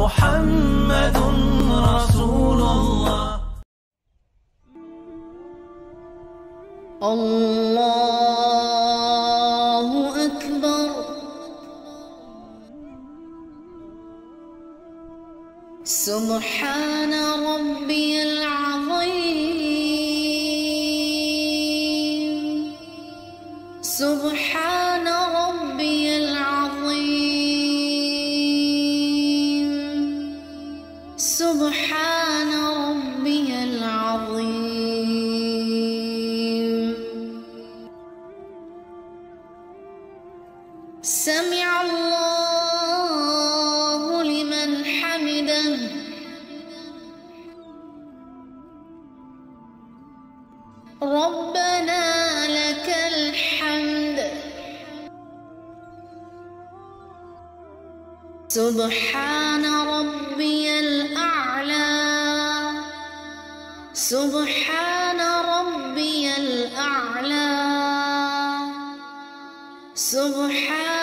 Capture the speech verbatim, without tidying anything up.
محمد رسول الله. الله أكبر. سبحان ربي العظيم. سبحان ربي العظيم. سبحان ربي العظيم. سمع الله لمن حمده. ربنا لك الحمد. سبحان ربي الأعلى. سبحان ربي الأعلى. سبحان